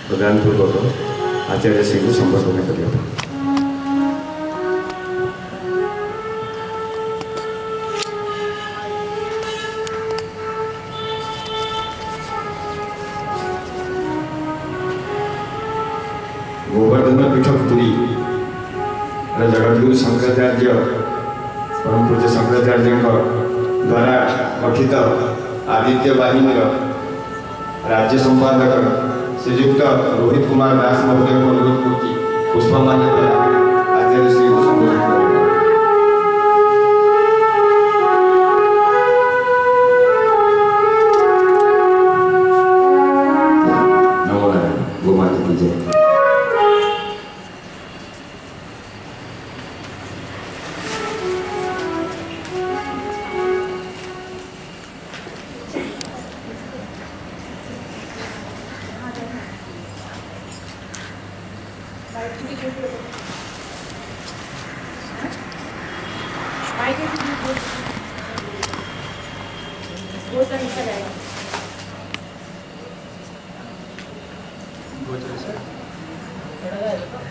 प्रदान पूर्वक आचार्य श्री को संबोधन करने गोवर्धन पीठ पुरी जगतगुरु शंकराचार्य परम पूज्य शंकराचार्य द्वारा गठित आदित्य बाहिनी राज्य संपादक श्रीयुक्त रोहित कुमार दास महोदय को अनुरोध कर पुष्पमाल्य द्वारा आचार्य श्री को संबोधित करेंगे। नमो नारायण। गो माता की जय। वो